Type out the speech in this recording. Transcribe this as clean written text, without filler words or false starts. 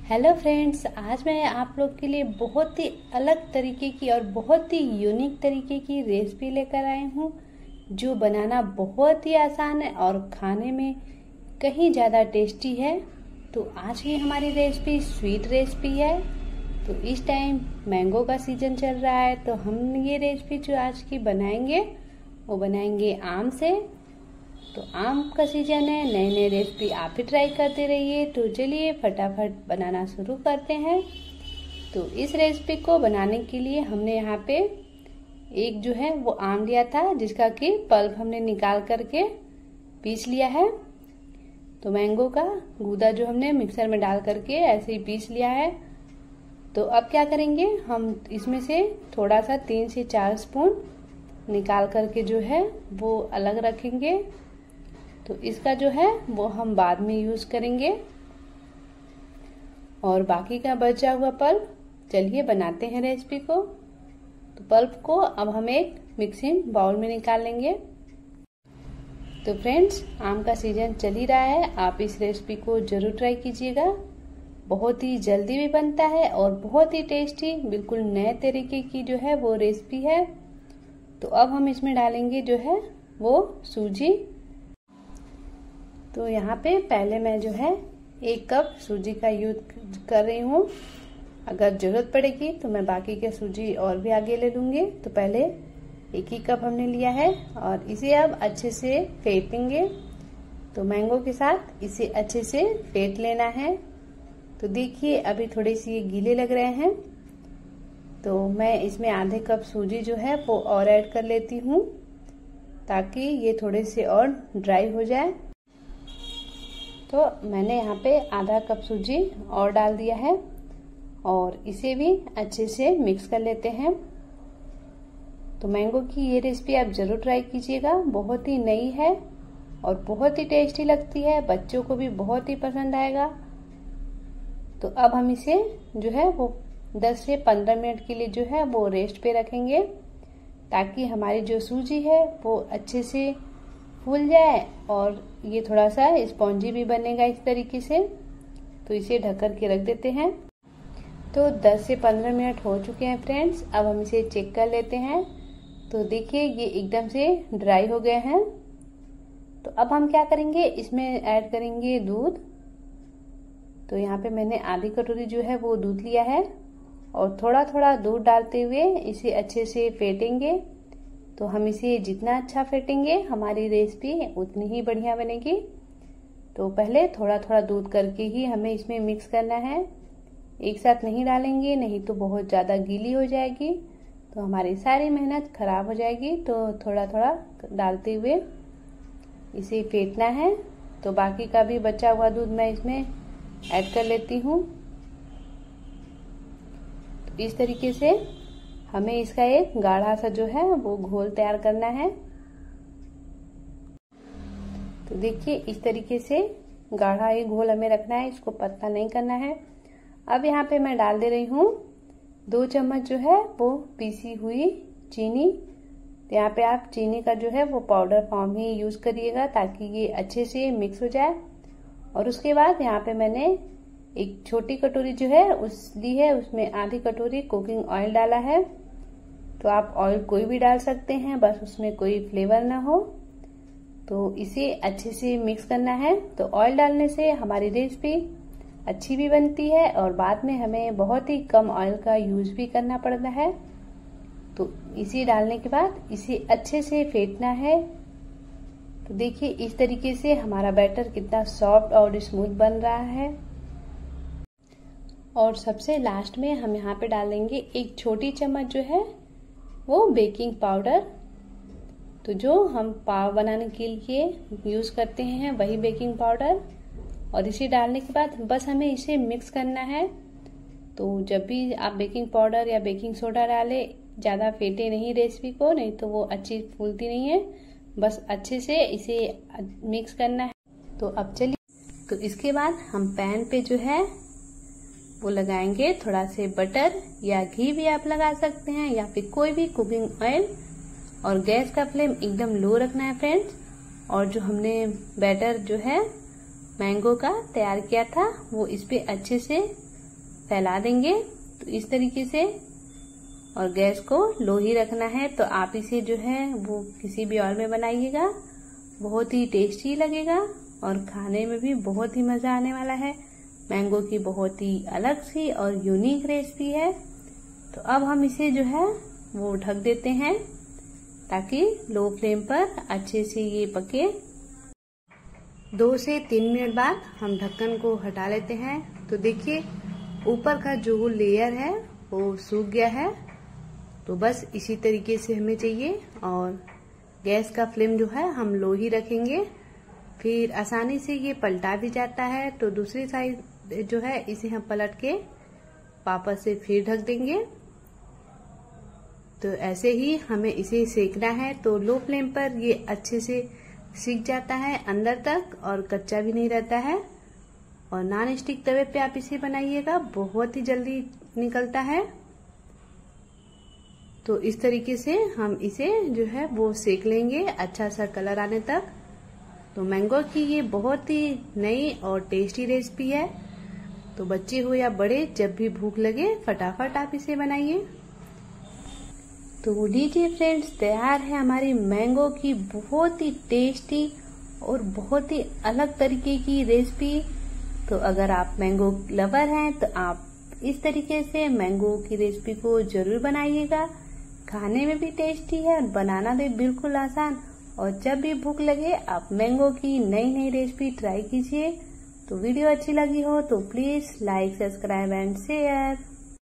Hello friends, आज मैं आप लोग के लिए बहुत ही अलग तरीके की और बहुत ही यूनिक तरीके की रेसिपी लेकर आई हूँ जो बनाना बहुत ही आसान है और खाने में कहीं ज़्यादा टेस्टी है। तो आज की हमारी रेसिपी स्वीट रेसिपी है। तो इस टाइम मैंगो का सीजन चल रहा है, तो हम ये रेसिपी जो आज की बनाएंगे वो बनाएंगे आम से। तो आम का सीजन है, नए नए रेसिपी आप भी ट्राई करते रहिए। तो चलिए फटाफट बनाना शुरू करते हैं। तो इस रेसिपी को बनाने के लिए हमने यहाँ पे एक जो है वो आम लिया था जिसका कि पल्प हमने निकाल करके पीस लिया है। तो मैंगो का गूदा जो हमने मिक्सर में डाल करके ऐसे ही पीस लिया है। तो अब क्या करेंगे, हम इसमें से थोड़ा सा 3 से 4 स्पून निकाल करके जो है वो अलग रखेंगे। तो इसका जो है वो हम बाद में यूज करेंगे। और बाकी का बचा हुआ पल्प चलिए बनाते हैं रेसिपी को। तो पल्प को अब हम एक मिक्सिंग बाउल में निकाल लेंगे। तो फ्रेंड्स, आम का सीजन चल ही रहा है, आप इस रेसिपी को जरूर ट्राई कीजिएगा। बहुत ही जल्दी भी बनता है और बहुत ही टेस्टी, बिल्कुल नए तरीके की जो है वो रेसिपी है। तो अब हम इसमें डालेंगे जो है वो सूजी। तो यहाँ पे पहले मैं जो है 1 कप सूजी का यूज कर रही हूँ। अगर जरूरत पड़ेगी तो मैं बाकी के सूजी और भी आगे ले लूंगी। तो पहले 1 ही कप हमने लिया है और इसे अब अच्छे से फेंटेंगे। तो मैंगो के साथ इसे अच्छे से फेंट लेना है। तो देखिए अभी थोड़े से ये गीले लग रहे हैं, तो मैं इसमें आधे कप सूजी जो है वो और ऐड कर लेती हूँ ताकि ये थोड़े से और ड्राई हो जाए। तो मैंने यहाँ पे आधा कप सूजी और डाल दिया है और इसे भी अच्छे से मिक्स कर लेते हैं। तो मैंगो की ये रेसिपी आप जरूर ट्राई कीजिएगा, बहुत ही नई है और बहुत ही टेस्टी लगती है, बच्चों को भी बहुत ही पसंद आएगा। तो अब हम इसे जो है वो 10 से 15 मिनट के लिए जो है वो रेस्ट पे रखेंगे ताकि हमारी जो सूजी है वो अच्छे से फूल जाए और ये थोड़ा सा स्पॉन्जी भी बनेगा इस तरीके से। तो इसे ढक कर के रख देते हैं। तो 10 से 15 मिनट हो चुके हैं फ्रेंड्स। अब हम इसे चेक कर लेते हैं। तो देखिए ये एकदम से ड्राई हो गए हैं। तो अब हम क्या करेंगे, इसमें ऐड करेंगे दूध। तो यहाँ पे मैंने आधी कटोरी जो है वो दूध लिया है और थोड़ा थोड़ा दूध डालते हुए इसे अच्छे से फेंटेंगे। तो हम इसे जितना अच्छा फेंटेंगे हमारी रेसिपी उतनी ही बढ़िया बनेगी। तो पहले थोड़ा थोड़ा दूध करके ही हमें इसमें मिक्स करना है, एक साथ नहीं डालेंगे, नहीं तो बहुत ज़्यादा गीली हो जाएगी, तो हमारी सारी मेहनत खराब हो जाएगी। तो थोड़ा थोड़ा डालते हुए इसे फेंटना है। तो बाकी का भी बचा हुआ दूध मैं इसमें ऐड कर लेती हूँ। तो इस तरीके से हमें इसका एक गाढ़ा सा जो है वो घोल तैयार करना है। तो देखिए इस तरीके से गाढ़ा ये घोल हमें रखना है, इसको पतला नहीं करना है। अब यहाँ पे मैं डाल दे रही हूँ 2 चम्मच जो है वो पीसी हुई चीनी। तो यहाँ पे आप चीनी का जो है वो पाउडर फॉर्म ही यूज करिएगा ताकि ये अच्छे से मिक्स हो जाए। और उसके बाद यहाँ पे मैंने एक छोटी कटोरी जो है उस ली है, उसमें आधी कटोरी कुकिंग ऑयल डाला है। तो आप ऑयल कोई भी डाल सकते हैं, बस उसमें कोई फ्लेवर ना हो। तो इसे अच्छे से मिक्स करना है। तो ऑयल डालने से हमारी रेसिपी अच्छी भी बनती है और बाद में हमें बहुत ही कम ऑयल का यूज भी करना पड़ता है। तो इसे डालने के बाद इसे अच्छे से फेंटना है। तो देखिए इस तरीके से हमारा बैटर कितना सॉफ्ट और स्मूथ बन रहा है। और सबसे लास्ट में हम यहाँ पे डालेंगे 1 छोटी चम्मच जो है वो बेकिंग पाउडर। तो जो हम पाव बनाने के लिए यूज करते हैं वही बेकिंग पाउडर। और इसे डालने के बाद बस हमें इसे मिक्स करना है। तो जब भी आप बेकिंग पाउडर या बेकिंग सोडा डालें, ज़्यादा फेंटे नहीं रेसिपी को, नहीं तो वो अच्छी फूलती नहीं है। बस अच्छे से इसे मिक्स करना है। तो अब चलिए, तो इसके बाद हम पैन पे जो है वो लगाएंगे थोड़ा से बटर या घी भी आप लगा सकते हैं या फिर कोई भी कुकिंग ऑयल। और गैस का फ्लेम एकदम लो रखना है फ्रेंड्स। और जो हमने बैटर जो है मैंगो का तैयार किया था वो इस पे अच्छे से फैला देंगे तो इस तरीके से, और गैस को लो ही रखना है। तो आप इसे जो है वो किसी भी ऑयल में बनाइएगा, बहुत ही टेस्टी लगेगा और खाने में भी बहुत ही मजा आने वाला है। मैंगो की बहुत ही अलग सी और यूनिक रेसिपी है। तो अब हम इसे जो है वो ढक देते हैं ताकि लो फ्लेम पर अच्छे से ये पके। 2 से 3 मिनट बाद हम ढक्कन को हटा लेते हैं। तो देखिए ऊपर का जो लेयर है वो सूख गया है। तो बस इसी तरीके से हमें चाहिए, और गैस का फ्लेम जो है हम लो ही रखेंगे। फिर आसानी से ये पलटा भी जाता है। तो दूसरी साइड जो है इसे हम पलट के वापस से फिर ढक देंगे। तो ऐसे ही हमें इसे सेकना है। तो लो फ्लेम पर ये अच्छे से सीख जाता है अंदर तक और कच्चा भी नहीं रहता है। और नॉन स्टिक तवे पे आप इसे बनाइएगा, बहुत ही जल्दी निकलता है। तो इस तरीके से हम इसे जो है वो सेक लेंगे अच्छा सा कलर आने तक। तो मैंगो की ये बहुत ही नई और टेस्टी रेसिपी है। तो बच्चे हो या बड़े, जब भी भूख लगे फटाफट आप इसे बनाइए। तो लीजिए फ्रेंड्स, तैयार है हमारी मैंगो की बहुत ही टेस्टी और बहुत ही अलग तरीके की रेसिपी। तो अगर आप मैंगो लवर हैं तो आप इस तरीके से मैंगो की रेसिपी को जरूर बनाइएगा। खाने में भी टेस्टी है और बनाना भी बिल्कुल आसान। और जब भी भूख लगे आप मैंगो की नई नई रेसिपी ट्राई कीजिए। तो वीडियो अच्छी लगी हो तो please like, subscribe and share.